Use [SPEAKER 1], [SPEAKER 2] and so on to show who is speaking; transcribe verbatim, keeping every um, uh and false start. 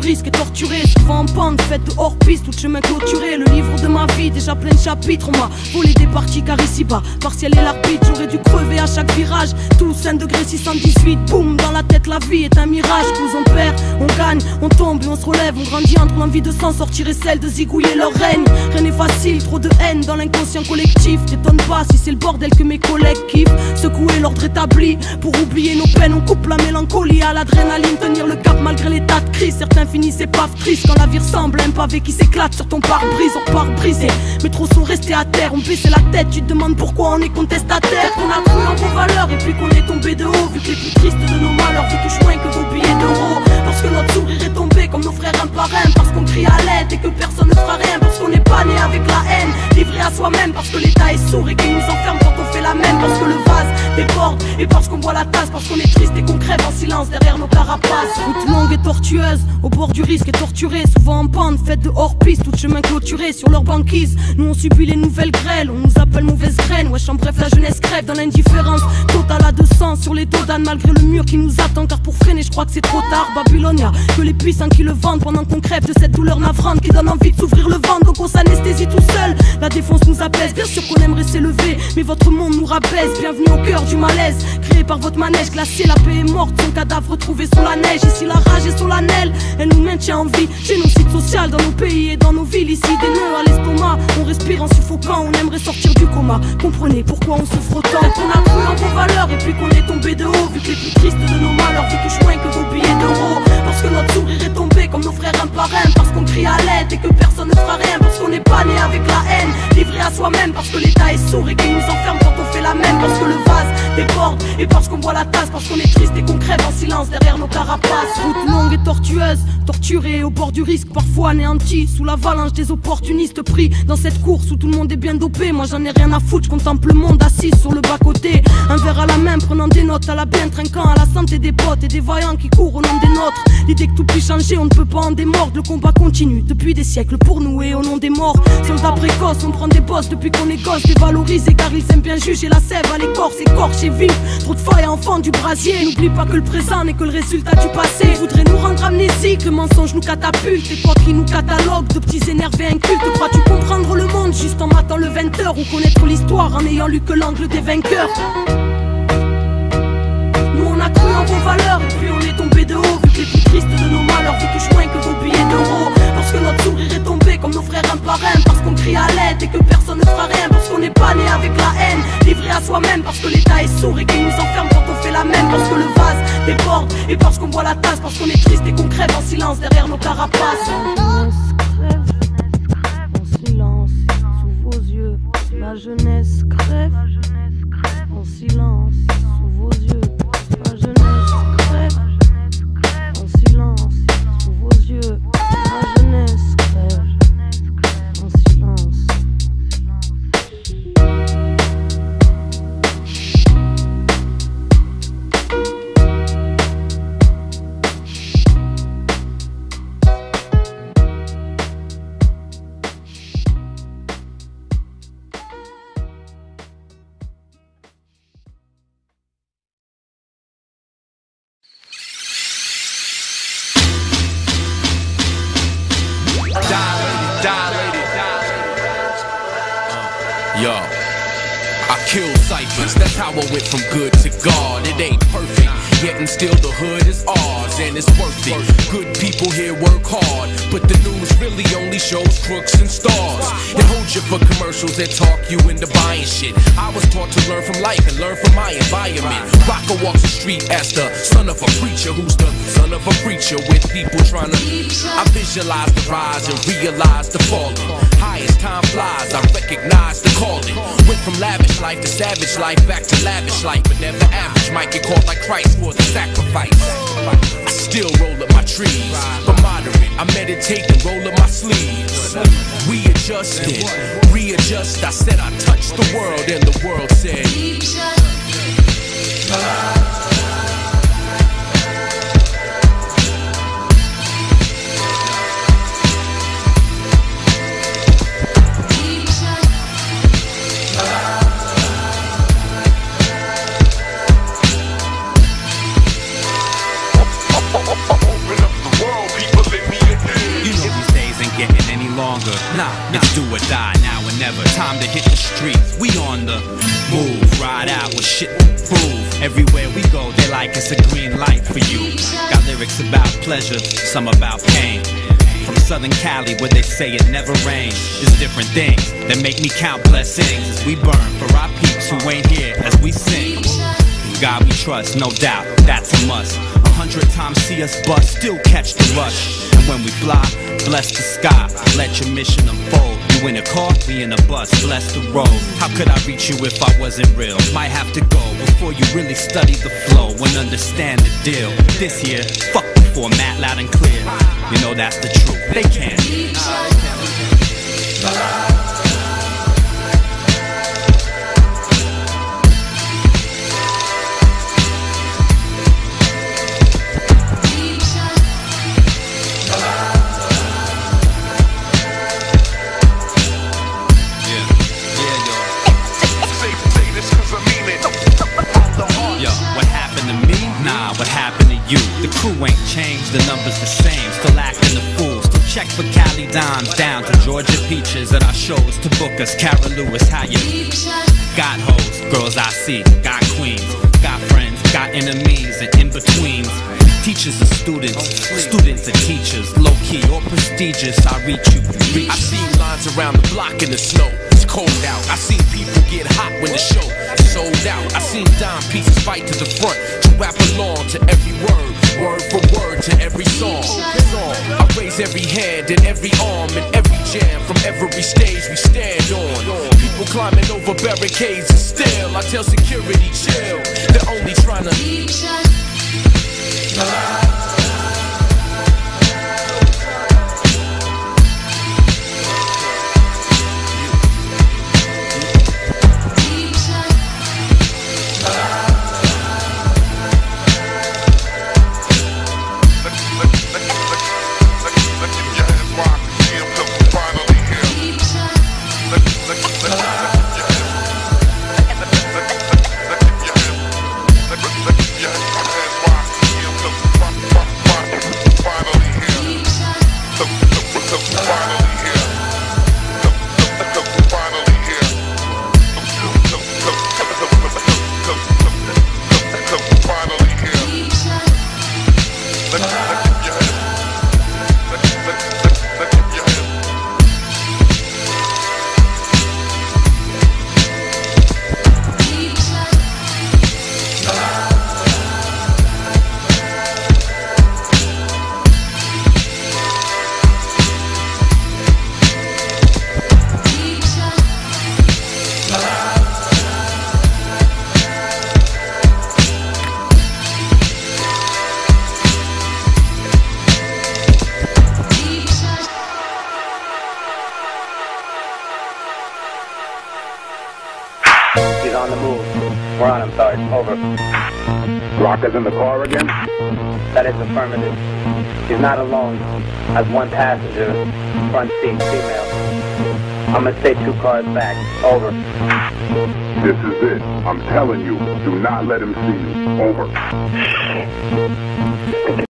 [SPEAKER 1] risque est torturé, souvent en pente, faite de hors-piste, tout chemin clôturé. Le livre de ma vie, déjà plein de chapitres, on m'a volé des parties car ici-bas, partiel et l'arbitre, j'aurais dû crever à chaque virage. Tous un degré six cent dix-huit, boum, dans la tête la vie est un mirage. Cause on perd, on gagne, on tombe et on se relève, on grandit entre l'envie de s'en sortir et celle de zigouiller leur règne. Rien n'est facile, trop de haine dans l'inconscient collectif. T'étonnes pas si c'est le bordel que mes collègues kiffent. Secouer l'ordre établi, pour oublier nos peines, on coupe la mélancolie à l'adrénaline. Tenir le cap malgré l'état de crise, certains finissent épave triste quand la vie ressemble à un pavé qui s'éclate sur ton pare-brise. On repart brisé, mais trop sont restés à terre, on baissait la tête, tu te demandes pourquoi on est contestataire. Qu'on a cru en vos valeurs et puis qu'on est tombé de haut, vu que les plus tristes de nos malheurs vous touchent moins que vos billets d'euros. Parce que notre sourire est tombé comme nos frères un par un, parce qu'on crie à l'aide et que personne ne fera rien, parce qu'on n'est pas né avec la haine, livré à soi-même, parce que l'état est sourd et qu'il nous enferme quand on fait la même, parce que le vase déborde et parce qu'on boit la tasse, parce qu'on est triste et qu'on crève en silence derrière nos carapaces. Route longue et tortueuse, au bord du risque et torturée, souvent en pente, faite de hors-piste, tout chemin clôturé sur leur banquise. Nous on subit les nouvelles grêles, on nous appelle mauvaise graine. Wesh en bref la jeunesse crève dans l'indifférence totale à deux cents sur les dos d'âne, malgré le mur qui nous attend, car pour freiner je crois que c'est trop tard. Babylonia, que les puissants qui le vendent pendant qu'on crève de cette douleur navrante qui donne envie de s'ouvrir le ventre, donc on s'anesthésie tout seul. La défense nous apaise, bien sûr qu'on aimerait s'élever, mais votre monde nous rabaisse. Bienvenue au cœur du malaise, créé par votre manège glacé. La paix est morte, son cadavre retrouvé sous la neige. Ici la rage est solennelle, elle nous maintient en vie. Génocide social dans nos pays et dans nos villes. Ici des nœuds à l'estomac, on respire en suffocant, on aimerait sortir du coma. Comprenez pourquoi on souffre autant. On a cru en vos valeurs et puis qu'on est tombé de haut, vu que les plus tristes de nos malheurs vous touchent moins que vos billets d'euros. Parce que notre sourire est tombé comme nos frères un par un, parce qu'on crie à l'aide et que personne ne fera rien, parce qu'on n'est pas né avec la haine, livré à soi-même, parce que l'état est sourd et qu'il nous enferme quand on fait la même, parce que le vase déborde et parce qu'on boit la tasse, parce qu'on est triste et qu'on crève en silence derrière nos carapaces. Route longue et tortueuse, torturée au bord du risque, parfois anéantie sous l'avalanche des opportunistes pris dans cette course où tout le monde est bien dopé. Moi j'en ai rien à foutre, je contemple le monde assis sur le bas-côté, un verre à la main, prenant des notes à la bien, trinquant à la santé des potes et des vaillants qui courent au nom des nôtres. L'idée que tout puisse changer, on ne peut pas en démordre. Le combat continue depuis des siècles pour nous et au nom des morts. Soldats précoces, on prend des bosses depuis qu'on est gosse, dévalorisés car ils aiment bien juger la sève à l'écorce, écorché vif. Trop de failles enfants du brasier. N'oublie pas que le présent n'est que le résultat du passé. Voudrait nous rendre amnésiques, le mensonge nous catapulte. Et toi qui nous catalogue de petits énervés incultes, crois-tu comprendre le monde juste en matant le vingt heures, ou connaître l'histoire en n'ayant lu que l'angle des vainqueurs? Nous on a cru en vos valeurs et puis on est tombé de haut, vu que les plus tristes de nos malheurs vous touchent moins que vos billets d'euros. Parce que notre sourire est tombé comme nos frères un par un, parce qu'on crie à l'aide et que personne ne fera rien, parce qu'on n'est pas né avec la haine, livré à soi-même, parce que l'état est sourd et qu'il nous enferme quand on fait la même, parce que le vase déborde et parce qu'on boit la tasse, parce qu'on est triste et qu'on crève en silence derrière nos carapaces. La jeunesse crève en silence sous vos yeux. La jeunesse crève en silence sous vos yeux. La jeunesse crève en silence.
[SPEAKER 2] Yo, I kill ciphers, that's how I went from good to God. It ain't perfect, yet and still the hood is ours, and it's worth it. Good people here work hard, but the news really only shows crooks and stars. They hold you for commercials that talk you into buying shit. I was taught to learn from life and learn from my environment. Rocker walks the street as the son of a preacher, who's the son of a preacher, with people trying to. I visualize the rise and realize the falling. High as time flies, I recognize the calling. Went from lavish life to savage life, back to lavish life, but never average. Might get caught like Christ for the sacrifice. I still roll up my trees, but moderate. I meditate and roll up my sleeves. We adjusted, readjust. I said I touched the world, and the world said.
[SPEAKER 3] Open up the world, people, let me
[SPEAKER 2] time to hit the streets. We on the move, ride out with shit to prove. Everywhere we go, they like it's a green light for you. Got lyrics about pleasure, some about pain. From Southern Cali where they say it never rains. There's different things that make me count blessings as we burn for our peeps who ain't here as we sing. In God we trust, no doubt, that's a must. A hundred times see us bust, still catch the rush. And when we fly, bless the sky, let your mission unfold. You in a car, we in a bus, bless the road. How could I reach you if I wasn't real? Might have to go before you really study the flow and understand the deal. This here, fuck the format, loud and clear. You know that's the truth, they can't. What happened to you? The crew ain't changed, the numbers the same. Still acting the fool, still check for Cali dimes. Down to Georgia peaches at our shows to book us. Cara Lewis, how you? Got hoes, girls I see, got queens. Got friends, got enemies and in-betweens. Teachers and students, students and teachers. Low-key or prestigious, I reach you, you reach.
[SPEAKER 3] I seen lines around the block in the snow. It's cold out. I seen people get hot when the show sold out. I seen dime pieces fight to the front to rap along to every word, word for word to every song. I raise every hand and every arm and every jam from every stage we stand on. People climbing over barricades and still I tell security chill. They're only trying to
[SPEAKER 4] He's on the move. We're on him, Sarge. Over.
[SPEAKER 5] Rocker's in the car again?
[SPEAKER 4] That is affirmative. He's not alone. Has one passenger. Front seat, female. I'm gonna stay two cars back. Over.
[SPEAKER 5] This is it. I'm telling you, do not let him see you. Over.